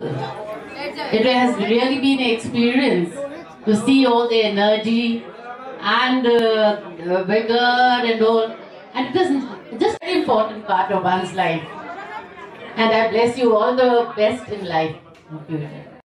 It has really been an experience to see all the energy and the vigor and all. And it is just a very important part of one's life. And I bless you all the best in life.